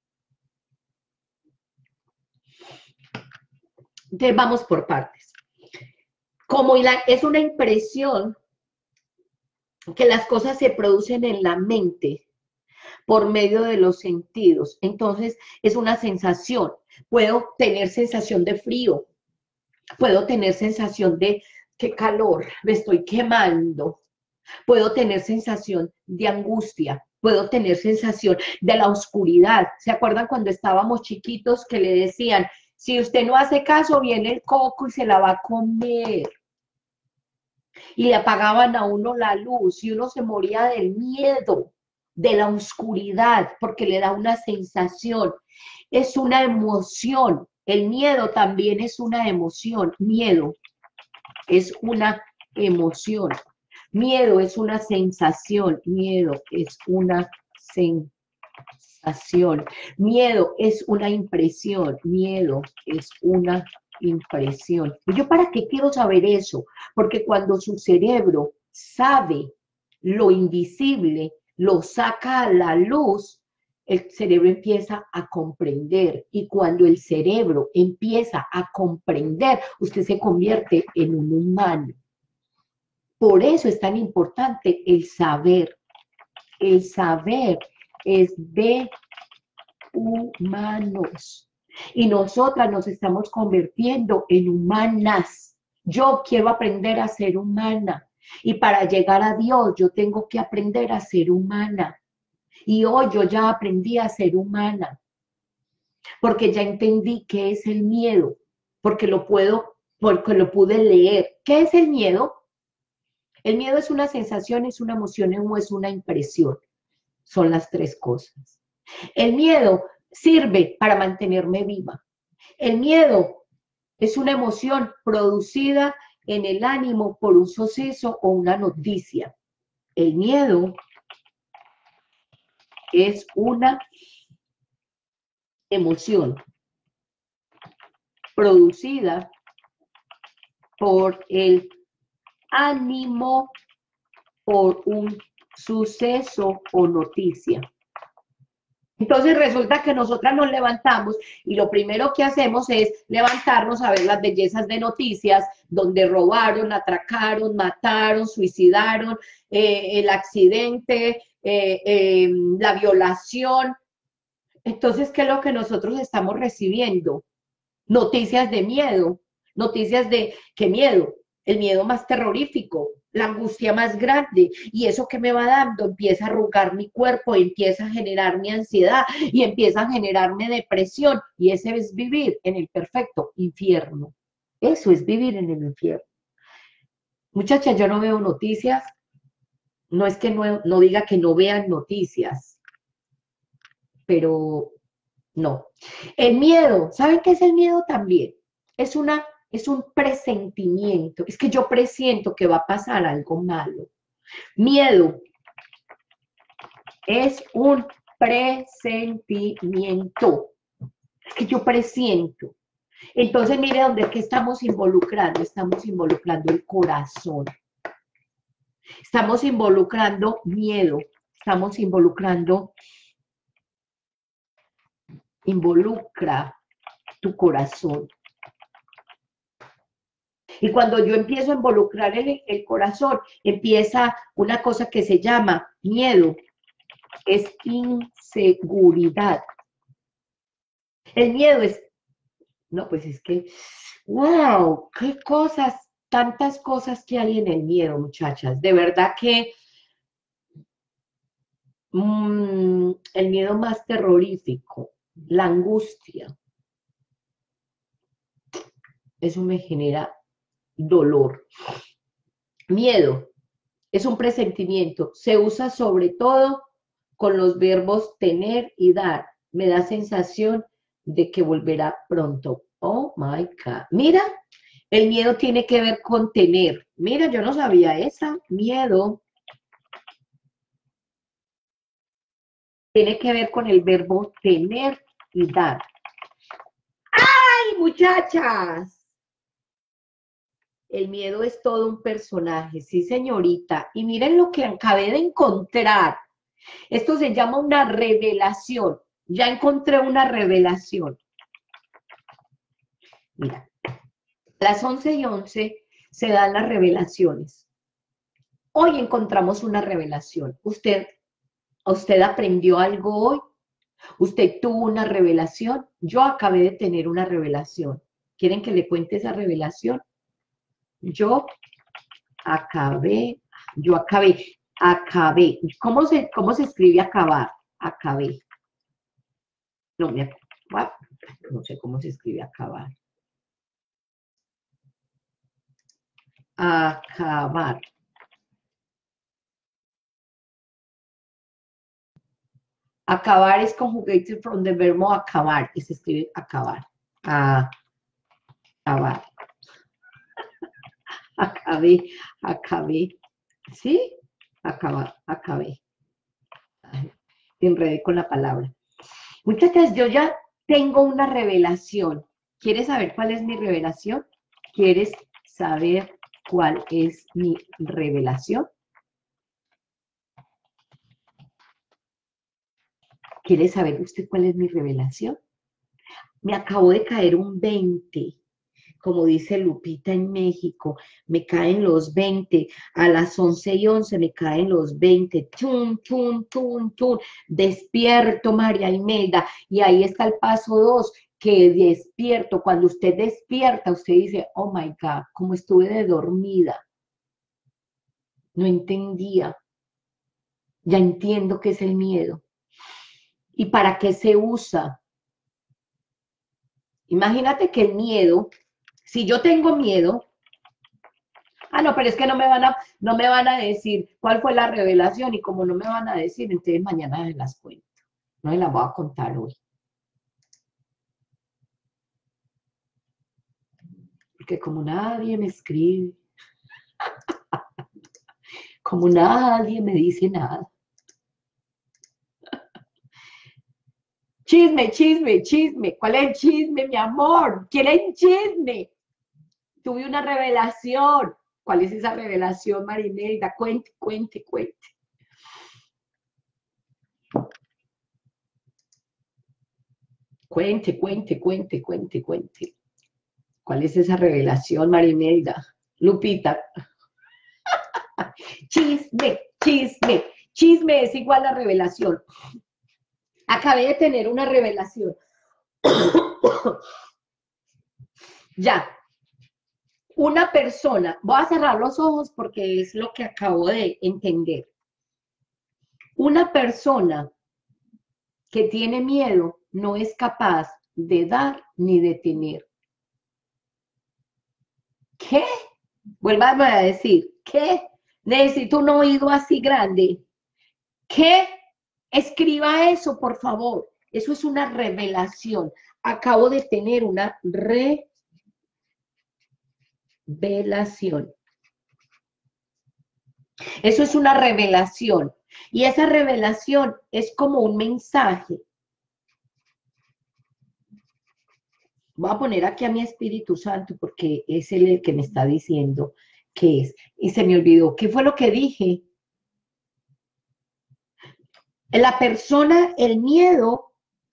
Entonces vamos por partes. Como es una impresión que las cosas se producen en la mente por medio de los sentidos, entonces es una sensación. Puedo tener sensación de frío, puedo tener sensación de qué calor, me estoy quemando, puedo tener sensación de angustia, puedo tener sensación de la oscuridad. ¿Se acuerdan cuando estábamos chiquitos que le decían, si usted no hace caso, viene el coco y se la va a comer? Y le apagaban a uno la luz y uno se moría del miedo, de la oscuridad, porque le da una sensación. Es una emoción. El miedo también es una emoción. Miedo es una emoción. Miedo es una sensación. Miedo es una sensación. Miedo es una impresión. Miedo es una impresión. ¿Y yo para qué quiero saber eso? Porque cuando su cerebro sabe lo invisible, lo saca a la luz, el cerebro empieza a comprender. Y cuando el cerebro empieza a comprender, usted se convierte en un humano. Por eso es tan importante el saber. El saber es de humanos. Y nosotras nos estamos convirtiendo en humanas. Yo quiero aprender a ser humana. Y para llegar a Dios, yo tengo que aprender a ser humana. Y hoy yo ya aprendí a ser humana. Porque ya entendí qué es el miedo. Porque lo pude leer. ¿Qué es el miedo? El miedo es una sensación, es una emoción o es una impresión. Son las tres cosas. El miedo sirve para mantenerme viva. El miedo es una emoción producida en el ánimo por un suceso o una noticia. El miedo es una emoción producida por el ánimo por un suceso o noticia. Entonces resulta que nosotras nos levantamos y lo primero que hacemos es levantarnos a ver las bellezas de noticias donde robaron, atracaron, mataron, suicidaron, el accidente, la violación. Entonces, ¿qué es lo que nosotros estamos recibiendo? Noticias de miedo, noticias de qué miedo, el miedo más terrorífico, la angustia más grande, y eso que me va dando empieza a arrugar mi cuerpo, empieza a generar mi ansiedad y empieza a generarme depresión, y ese es vivir en el perfecto infierno. Eso es vivir en el infierno. Muchachas, yo no veo noticias, no es que no diga que no vean noticias, pero no. El miedo, ¿saben qué es el miedo también? Es un presentimiento, es que yo presiento que va a pasar algo malo. Miedo es un presentimiento, es que yo presiento. Entonces, mire dónde es que estamos involucrando el corazón, estamos involucrando miedo, estamos involucra tu corazón. Y cuando yo empiezo a involucrar el corazón, empieza una cosa que se llama miedo, es inseguridad. El miedo es, no, pues es que, wow, qué cosas, tantas cosas que hay en el miedo, muchachas. De verdad que el miedo más terrorífico, la angustia, eso me genera dolor. Miedo es un presentimiento, se usa sobre todo con los verbos tener y dar. Me da sensación de que volverá pronto. Oh my God. Mira, el miedo tiene que ver con tener. Mira, yo no sabía esa. Miedo tiene que ver con el verbo tener y dar. ¡Ay, muchachas! El miedo es todo un personaje, sí, señorita. Y miren lo que acabé de encontrar. Esto se llama una revelación. Ya encontré una revelación. Mira, a las 11:11 se dan las revelaciones. Hoy encontramos una revelación. ¿Usted aprendió algo hoy? ¿Usted tuvo una revelación? Yo acabé de tener una revelación. ¿Quieren que le cuente esa revelación? Yo acabé, acabé. ¿Cómo se escribe acabar? Acabé. No, no sé cómo se escribe acabar. Acabar. Acabar es conjugated from the verbo acabar, y se escribe acabar. Acabar. Acabé, acabé. ¿Sí? Acabar, acabé. Me enredé con la palabra. Muchachas, yo ya tengo una revelación. ¿Quieres saber cuál es mi revelación? ¿Quieres saber cuál es mi revelación? ¿Quiere saber usted cuál es mi revelación? Me acabó de caer un 20, como dice Lupita en México, me caen los 20, a las 11:11 me caen los 20, chun, chun, chun, chun, despierto María Imelda, y ahí está el paso 2, que despierto, cuando usted despierta, usted dice, oh my God, como estuve de dormida, no entendía, ya entiendo qué es el miedo, y para qué se usa. Imagínate que el miedo, si yo tengo miedo, no, pero es que no me van a decir cuál fue la revelación y como no me van a decir, entonces mañana se las cuento. No se las voy a contar hoy. Porque como nadie me escribe, como nadie me dice nada. Chisme, chisme, chisme. ¿Cuál es el chisme, mi amor? ¿Quieren chisme? Tuve una revelación. ¿Cuál es esa revelación, Marimelda? Cuente, cuente, cuente. Cuente, cuente, cuente, cuente, cuente. ¿Cuál es esa revelación, Marimelda? Lupita. Chisme, chisme. Chisme es igual a revelación. Acabé de tener una revelación. Ya. Una persona, voy a cerrar los ojos porque es lo que acabo de entender. Una persona que tiene miedo no es capaz de dar ni de tener. ¿Qué? Vuélvame a decir, ¿qué? Necesito un oído así grande. ¿Qué? Escriba eso, por favor. Eso es una revelación. Acabo de tener una revelación. Eso es una revelación. Y esa revelación es como un mensaje. Voy a poner aquí a mi Espíritu Santo porque es él el que me está diciendo qué es. Y se me olvidó. ¿Qué fue lo que dije? La persona, el miedo,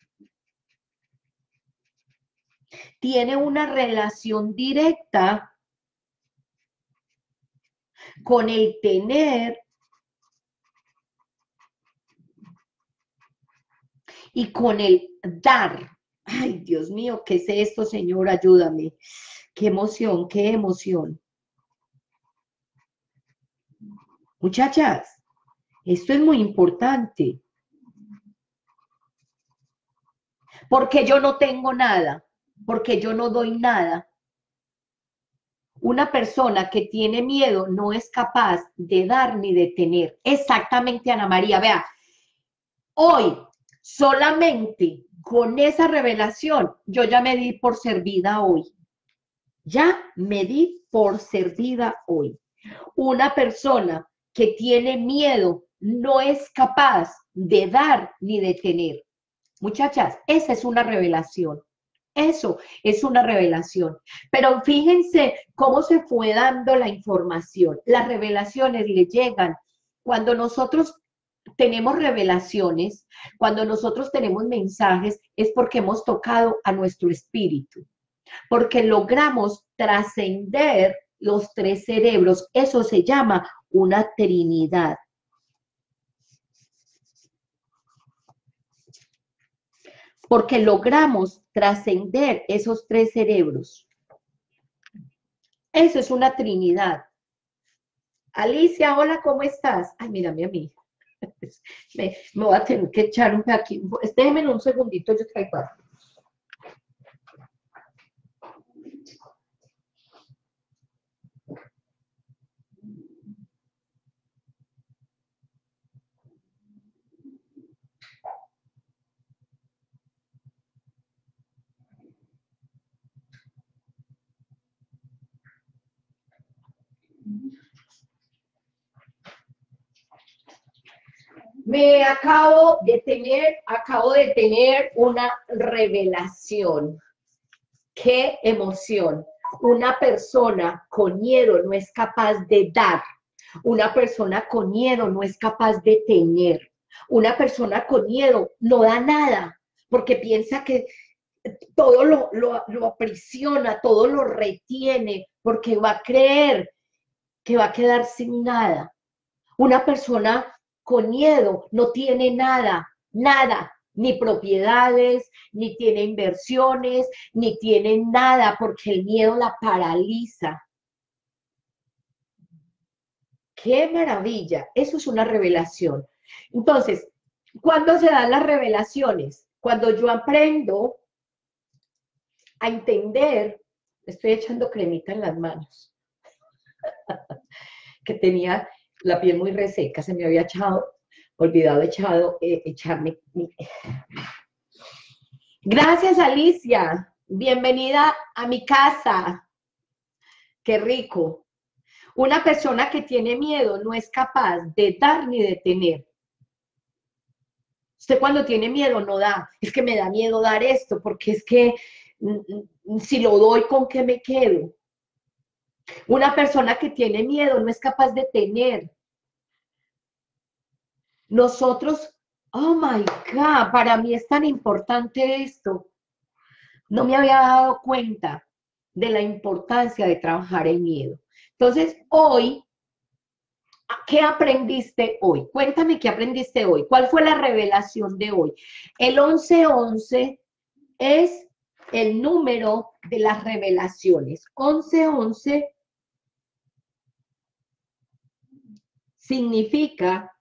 tiene una relación directa con el tener y con el dar. Ay, Dios mío, ¿qué es esto, Señor? Ayúdame. Qué emoción, qué emoción. Muchachas, esto es muy importante. Porque yo no tengo nada, porque yo no doy nada. Una persona que tiene miedo no es capaz de dar ni de tener. Exactamente, Ana María. Vea, hoy solamente con esa revelación yo ya me di por servida hoy. Ya me di por servida hoy. Una persona que tiene miedo no es capaz de dar ni de tener. Muchachas, esa es una revelación. Eso es una revelación. Pero fíjense cómo se fue dando la información. Las revelaciones le llegan cuando nosotros tenemos revelaciones, cuando nosotros tenemos mensajes, es porque hemos tocado a nuestro espíritu, porque logramos trascender los tres cerebros. Eso se llama una trinidad. Porque logramos trascender esos tres cerebros. Eso es una trinidad. Alicia, hola, ¿cómo estás? Ay, mírame a mí. Me voy a tener que echar un aquí. Déjenme un segundito, yo traigo algo. Acabo de tener una revelación. ¡Qué emoción! Una persona con miedo no es capaz de dar. Una persona con miedo no es capaz de tener. Una persona con miedo no da nada porque piensa que todo lo aprisiona, todo lo retiene porque va a creer que va a quedar sin nada. Una persona con miedo no tiene nada, nada, ni propiedades, ni tiene inversiones, ni tiene nada, porque el miedo la paraliza. ¡Qué maravilla! Eso es una revelación. Entonces, ¿cuándo se dan las revelaciones? Cuando yo aprendo a entender, estoy echando cremita en las manos, que tenía la piel muy reseca, se me había olvidado echarme. Gracias, Alicia. Bienvenida a mi casa. Qué rico. Una persona que tiene miedo no es capaz de dar ni de tener. Usted cuando tiene miedo no da. Es que me da miedo dar esto, porque es que si lo doy, ¿con qué me quedo? Una persona que tiene miedo no es capaz de tener. Nosotros, oh my God, para mí es tan importante esto. no me había dado cuenta de la importancia de trabajar el miedo. Entonces, hoy, ¿qué aprendiste hoy? Cuéntame qué aprendiste hoy. ¿Cuál fue la revelación de hoy? El 1111 es el número de las revelaciones. 1111 significa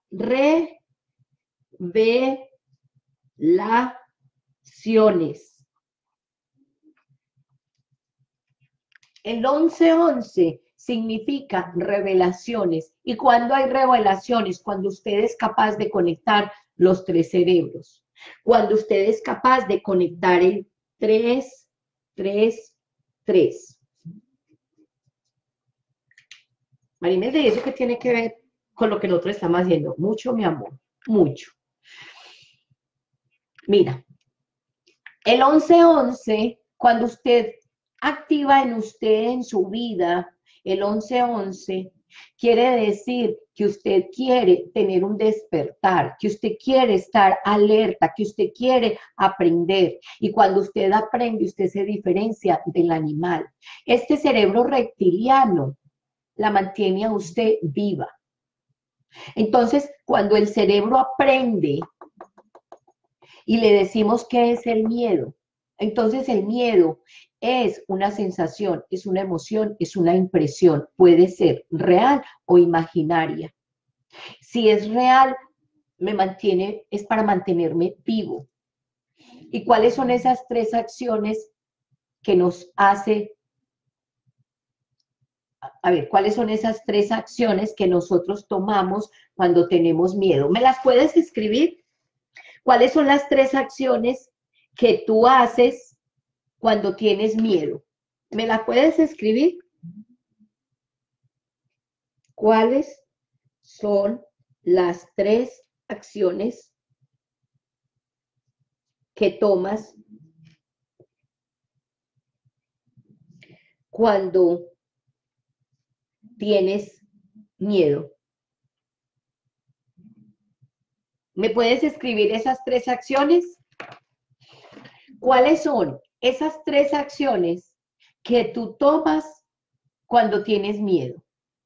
revelaciones. El 1111 significa revelaciones. ¿Y cuando hay revelaciones? Cuando usted es capaz de conectar los tres cerebros. Cuando usted es capaz de conectar el 3, 3, 3. Marimelda, ¿y eso qué tiene que ver con lo que nosotros estamos haciendo? Mucho, mi amor, mucho. Mira, el 1111, cuando usted activa en usted, en su vida, el 1111, quiere decir que usted quiere tener un despertar, que usted quiere estar alerta, que usted quiere aprender. Y cuando usted aprende, usted se diferencia del animal. Este cerebro reptiliano la mantiene a usted viva. Entonces, cuando el cerebro aprende y le decimos qué es el miedo, entonces el miedo es una sensación, es una emoción, es una impresión, puede ser real o imaginaria. Si es real, es para mantenerme vivo. ¿Y cuáles son esas tres acciones que nos hace? A ver, ¿cuáles son esas tres acciones que nosotros tomamos cuando tenemos miedo? ¿Me las puedes escribir? ¿Cuáles son las tres acciones que tú haces cuando tienes miedo? ¿Me las puedes escribir? ¿Cuáles son las tres acciones que tomas cuando tienes miedo? ¿Me puedes escribir esas tres acciones? ¿Cuáles son esas tres acciones que tú tomas cuando tienes miedo?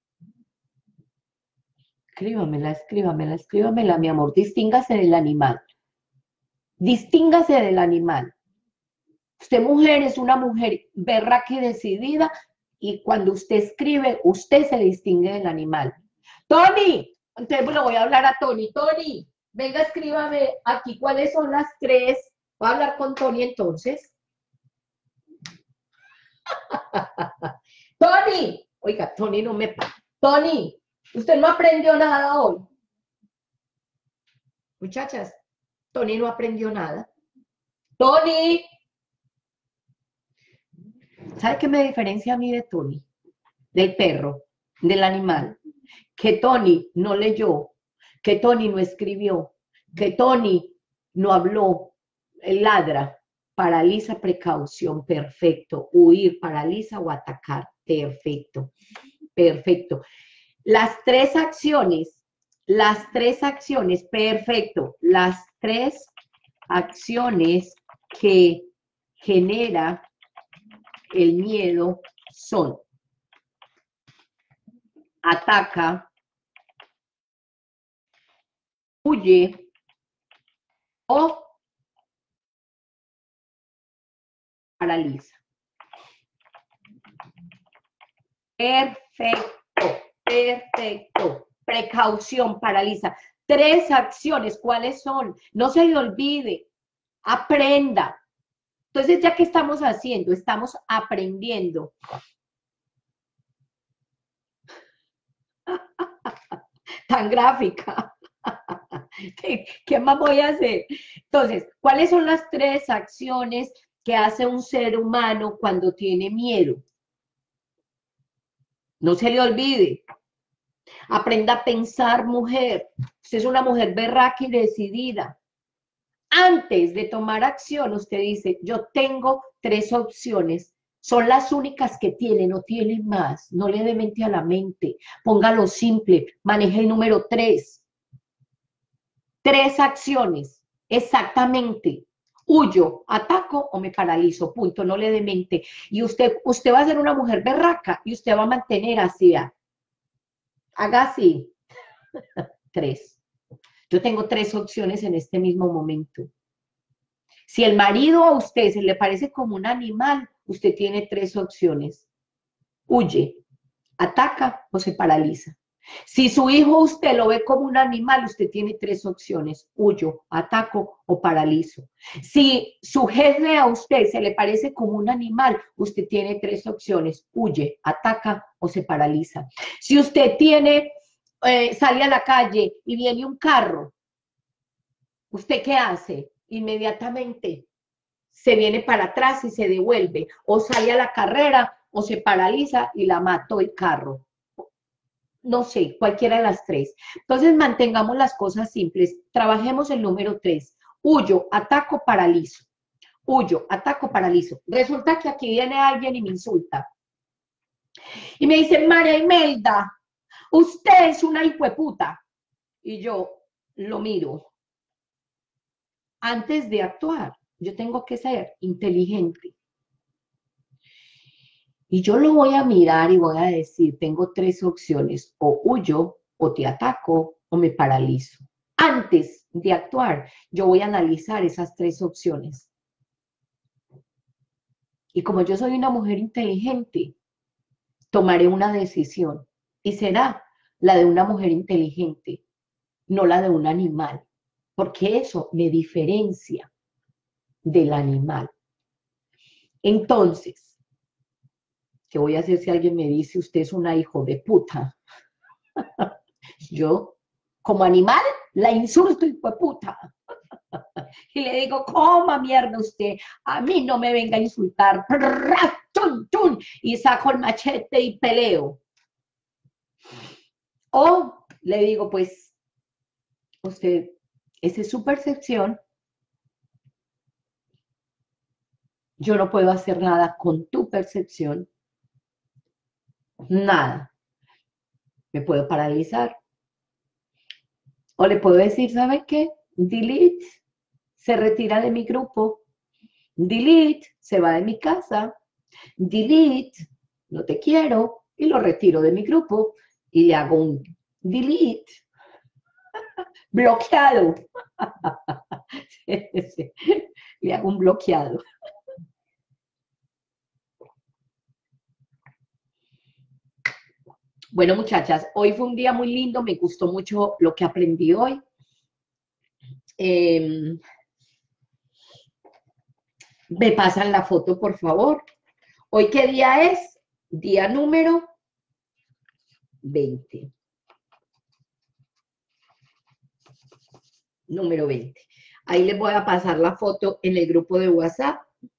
Escríbamela, mi amor. Distíngase del animal. Distíngase del animal. Usted, mujer, es una mujer berraca y decidida, y cuando usted escribe, usted se distingue del animal. ¡Tony! Entonces, bueno, voy a hablar a Tony. Tony, venga, escríbame aquí cuáles son las tres. Voy a hablar con Tony entonces. Tony, oiga, Tony no me... Tony, usted no aprendió nada hoy. Muchachas, Tony no aprendió nada. Tony, ¿sabe qué me diferencia a mí de Tony? Del perro, del animal. Que Tony no leyó, que Tony no escribió, que Tony no habló, ladra, paraliza, precaución, perfecto, huir, paraliza o atacar, perfecto, perfecto. Las tres acciones, perfecto, las tres acciones que genera el miedo son: ataca, huye o paraliza. Perfecto, perfecto. Precaución, paraliza. Tres acciones, ¿cuáles son? No se le olvide, aprenda. Entonces, ¿ya qué estamos haciendo? Estamos aprendiendo. Tan gráfica. ¿Qué más voy a hacer? Entonces, ¿cuáles son las tres acciones que hace un ser humano cuando tiene miedo? No se le olvide. Aprenda a pensar, mujer. Usted es una mujer berraca y decidida. Antes de tomar acción, usted dice, yo tengo tres opciones. Son las únicas que tiene, no tiene más. No le dé mente a la mente. Póngalo simple. Maneje el número 3. Tres acciones. Exactamente. Huyo, ataco o me paralizo, punto, no le dé mente. Y usted va a ser una mujer berraca y usted va a mantener así, vea. Haga así, 3. Yo tengo 3 opciones en este mismo momento. Si el marido a usted se le parece como un animal, usted tiene 3 opciones. Huye, ataca o se paraliza. Si su hijo usted lo ve como un animal, usted tiene 3 opciones. Huyo, ataco o paralizo. Si su jefe a usted se le parece como un animal, usted tiene 3 opciones. Huye, ataca o se paraliza. Si usted sale a la calle y viene un carro, ¿usted qué hace? Inmediatamente se viene para atrás y se devuelve, o sale a la carrera, o se paraliza y la mató el carro. No sé, cualquiera de las 3. Entonces mantengamos las cosas simples. Trabajemos el número 3. Huyo, ataco, paralizo. Huyo, ataco, paralizo. Resulta que aquí viene alguien y me insulta. Y me dice, María Imelda, usted es una hijueputa. Y yo lo miro. Antes de actuar, yo tengo que ser inteligente. Y yo lo voy a mirar y voy a decir, tengo 3 opciones, o huyo, o te ataco, o me paralizo. Antes de actuar, yo voy a analizar esas 3 opciones. Y como yo soy una mujer inteligente, tomaré una decisión. Y será la de una mujer inteligente, no la de un animal. Porque eso me diferencia del animal. Entonces, ¿qué voy a hacer si alguien me dice, usted es una hijo de puta? Yo, como animal, la insulto, hijo de puta. Y le digo, coma mierda usted, a mí no me venga a insultar. ¡Chun, chun! Y saco el machete y peleo. O le digo, pues, usted, esa es su percepción. Yo no puedo hacer nada con tu percepción. Nada. Me puedo paralizar. O le puedo decir, ¿sabe qué? Delete, se retira de mi grupo. Delete, se va de mi casa. Delete, no te quiero, y lo retiro de mi grupo. Y le hago un delete. Bloqueado. Le hago un bloqueado. Bueno, muchachas, hoy fue un día muy lindo, me gustó mucho lo que aprendí hoy. Me pasan la foto, por favor. ¿Hoy qué día es? Día número 20. Número 20. Ahí les voy a pasar la foto en el grupo de WhatsApp.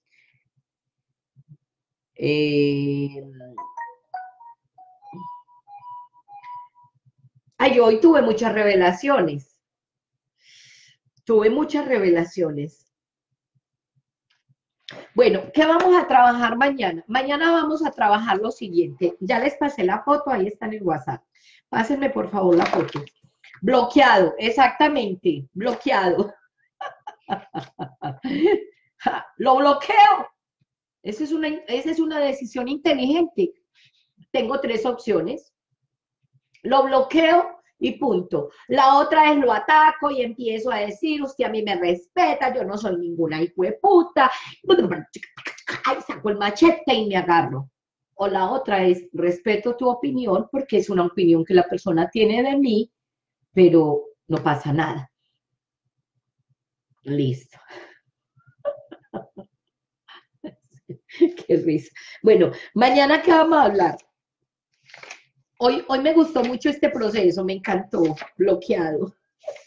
Ay, hoy tuve muchas revelaciones. Tuve muchas revelaciones. Bueno, ¿qué vamos a trabajar mañana? Mañana vamos a trabajar lo siguiente. Ya les pasé la foto, ahí está en el WhatsApp. Pásenme, por favor, la foto. Bloqueado, exactamente, bloqueado. Lo bloqueo. Esa es una decisión inteligente. Tengo 3 opciones. Lo bloqueo y punto. La otra es lo ataco y empiezo a decir, usted a mí me respeta, yo no soy ninguna hijueputa. Ay, saco el machete y me agarro. O la otra es, respeto tu opinión porque es una opinión que la persona tiene de mí, pero no pasa nada. Listo. Qué risa. Bueno, mañana ¿qué vamos a hablar? Hoy me gustó mucho este proceso, me encantó. Bloqueado.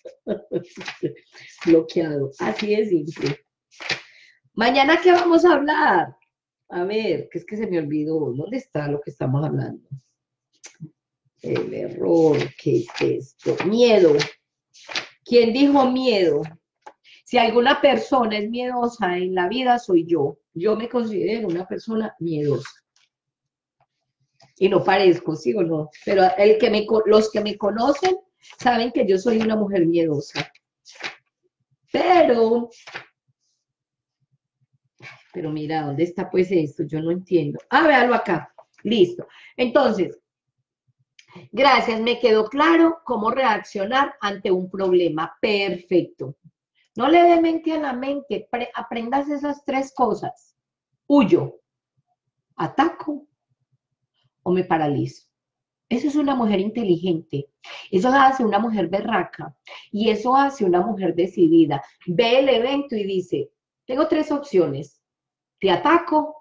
Bloqueado. Así de simple. Mañana ¿qué vamos a hablar? A ver, que es que se me olvidó. ¿Dónde está lo que estamos hablando? El error, ¿qué es esto? Miedo. ¿Quién dijo miedo? Si alguna persona es miedosa en la vida, soy yo. Yo me considero una persona miedosa. Y no parezco, ¿sí o no? Pero los que me conocen saben que yo soy una mujer miedosa. Pero pero mira, ¿dónde está pues esto? Yo no entiendo. Ah, véalo acá. Listo. Entonces, gracias, me quedó claro cómo reaccionar ante un problema. Perfecto. No le dé mente a la mente, aprendas esas tres cosas. Huyo, ataco o me paralizo. Eso es una mujer inteligente, eso hace una mujer berraca y eso hace una mujer decidida. Ve el evento y dice, tengo tres opciones, te ataco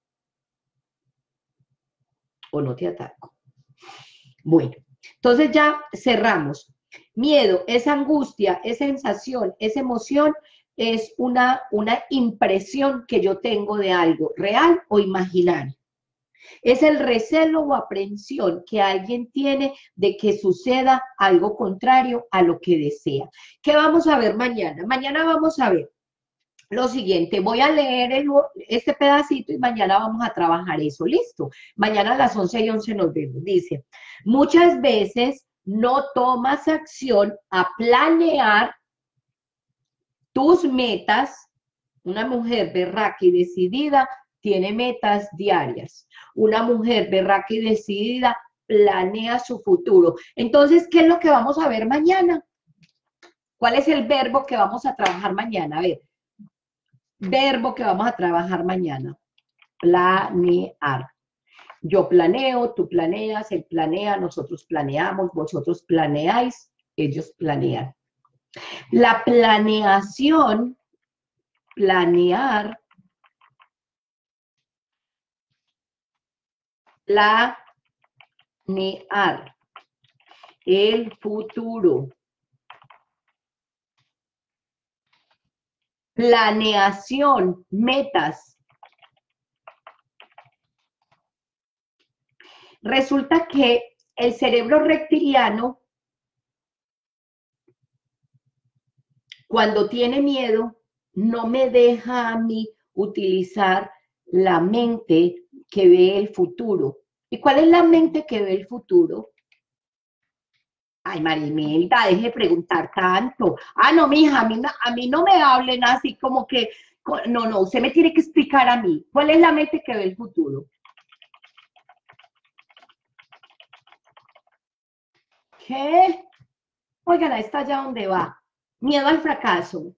o no te ataco. Bueno, entonces ya cerramos. Miedo, esa angustia, esa sensación, esa emoción es una impresión que yo tengo de algo real o imaginario. Es el recelo o aprensión que alguien tiene de que suceda algo contrario a lo que desea. ¿Qué vamos a ver mañana? Mañana vamos a ver lo siguiente. Voy a leer este pedacito y mañana vamos a trabajar eso. ¿Listo? Mañana a las 11:11 nos vemos. Dice, muchas veces no tomas acción a planear tus metas. Una mujer berraca y decidida tiene metas diarias. Una mujer berraca y decidida planea su futuro. Entonces, ¿qué es lo que vamos a ver mañana? ¿Cuál es el verbo que vamos a trabajar mañana? A ver, verbo que vamos a trabajar mañana. Planear. Yo planeo, tú planeas, él planea, nosotros planeamos, vosotros planeáis, ellos planean. La planeación, planear, planear el futuro. Planeación, metas. Resulta que el cerebro reptiliano, cuando tiene miedo, no me deja a mí utilizar la mente que ve el futuro. ¿Y cuál es la mente que ve el futuro? Ay, Marimelda, deje de preguntar tanto. Ah, no, mija, a mí no me hablen así como que, no, no, usted me tiene que explicar a mí. ¿Cuál es la mente que ve el futuro? ¿Qué? Oigan, ahí está ya donde va. Miedo al fracaso.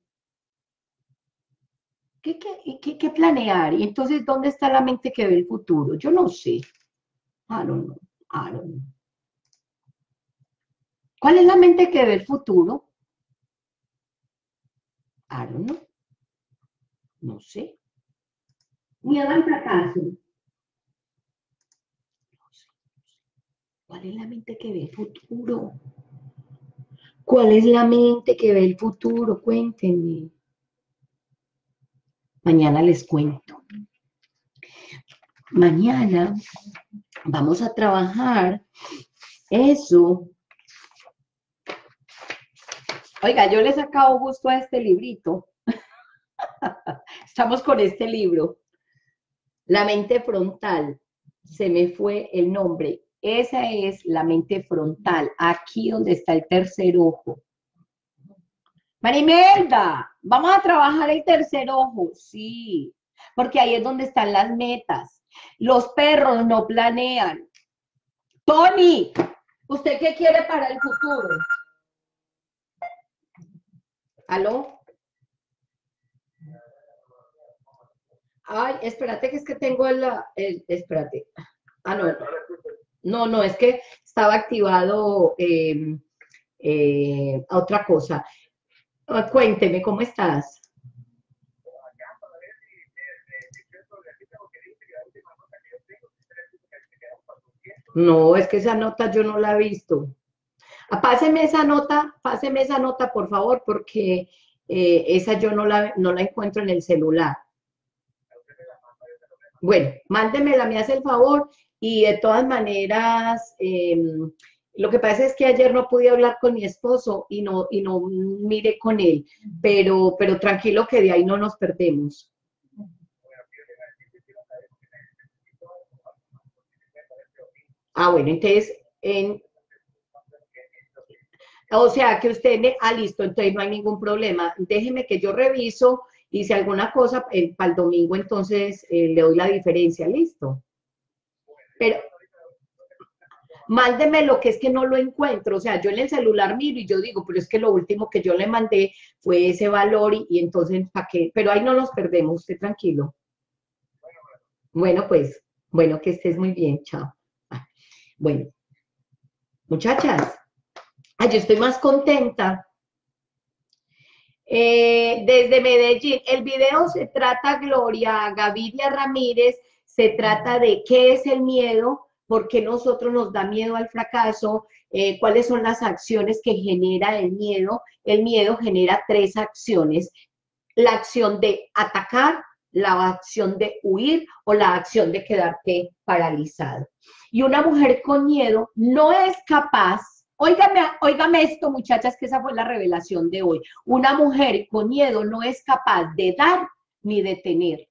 ¿Qué planear? Y entonces, ¿dónde está la mente que ve el futuro? Yo no sé. I don't know. I don't know. ¿Cuál es la mente que ve el futuro? I don't know. No sé. Miedo al fracaso. No sé. ¿Cuál es la mente que ve el futuro? ¿Cuál es la mente que ve el futuro? Cuéntenme. Mañana les cuento. Mañana vamos a trabajar eso. Oiga, yo le he sacado gusto a este librito. Estamos con este libro. La mente frontal. Se me fue el nombre. Esa es la mente frontal. Aquí donde está el tercer ojo. Marimelda, vamos a trabajar el tercer ojo. Sí, porque ahí es donde están las metas. Los perros no planean. Tony, ¿usted qué quiere para el futuro? ¿Aló? Ay, espérate que es que tengo espérate. Ah, no, no, no, es que estaba activado otra cosa. Cuénteme, ¿cómo estás? No, es que esa nota yo no la he visto. Ah, páseme esa nota, por favor, porque esa yo no la encuentro en el celular. Bueno, mándemela, me hace el favor, y de todas maneras, lo que pasa es que ayer no pude hablar con mi esposo y no miré con él, pero tranquilo que de ahí no nos perdemos. Ah, bueno, entonces, o sea, que usted, listo, entonces no hay ningún problema. Déjeme que yo reviso Y si alguna cosa, para el domingo, entonces le doy la diferencia, listo. Pero mándeme lo que es que no lo encuentro. O sea, yo en el celular miro y yo digo, pero es que lo último que yo le mandé fue ese valor y entonces, ¿para qué? Pero ahí no nos perdemos, usted tranquilo. Bueno, pues, bueno, que estés muy bien, chao. Ah, bueno, muchachas, ay, yo estoy más contenta. Desde Medellín, el video se trata, Gloria Gaviria Ramírez, se trata de qué es el miedo, por qué nosotros nos da miedo al fracaso, cuáles son las acciones que genera el miedo. El miedo genera tres acciones: la acción de atacar, la acción de huir o la acción de quedarte paralizado. Y una mujer con miedo no es capaz, óigame esto, muchachas, que esa fue la revelación de hoy. Una mujer con miedo no es capaz de dar ni de tener.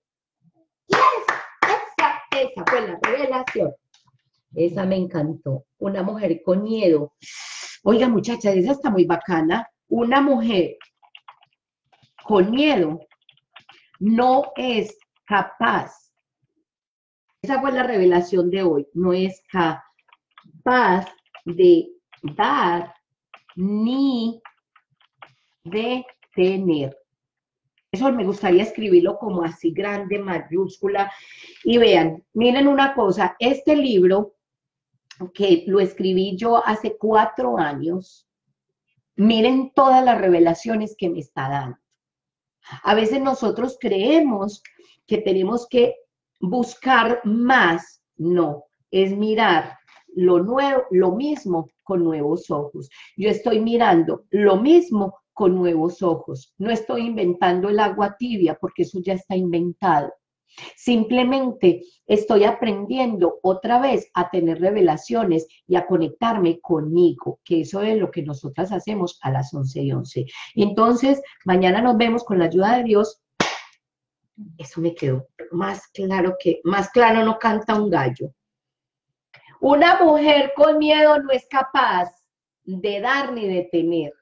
Esa fue la revelación. Esa me encantó. Una mujer con miedo. Oiga, muchachas, esa está muy bacana. Una mujer con miedo no es capaz, esa fue la revelación de hoy, no es capaz de dar ni de tener. Eso me gustaría escribirlo como así grande, mayúscula. Y vean, miren una cosa, este libro que lo escribí yo hace 4 años, miren todas las revelaciones que me está dando. A veces nosotros creemos que tenemos que buscar más, no, es mirar lo nuevo, lo mismo con nuevos ojos. Yo estoy mirando lo mismo con nuevos ojos. No estoy inventando el agua tibia porque eso ya está inventado. Simplemente estoy aprendiendo otra vez a tener revelaciones y a conectarme conmigo, que eso es lo que nosotras hacemos a las 11:11. Y entonces, mañana nos vemos con la ayuda de Dios. Eso me quedó más claro no canta un gallo. Una mujer con miedo no es capaz de dar ni de tener.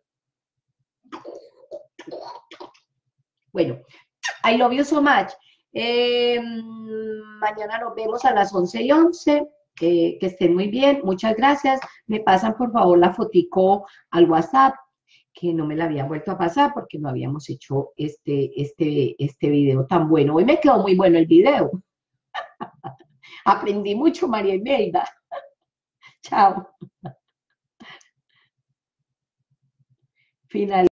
Bueno, I love you so much. Mañana nos vemos a las 11:11. Que estén muy bien, muchas gracias. Me pasan por favor la fotico al WhatsApp, que no me la había vuelto a pasar porque no habíamos hecho este video tan bueno. Hoy me quedó muy bueno el video. Aprendí mucho, María Imelda. Chao. Final.